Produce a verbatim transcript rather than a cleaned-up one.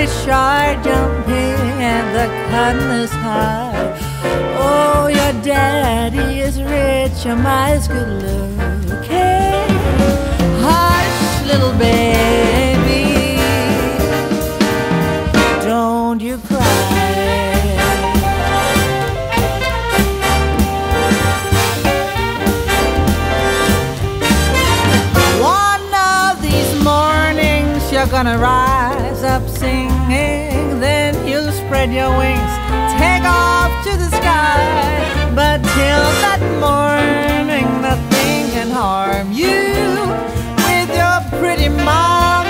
fish are jumping and the cotton is high. Oh, your daddy is rich, your ma's good looking. Hush, little baby, don't you cry. You're gonna rise up singing, then you'll spread your wings, take off to the sky. But till that morning, nothing can harm you with your pretty mom.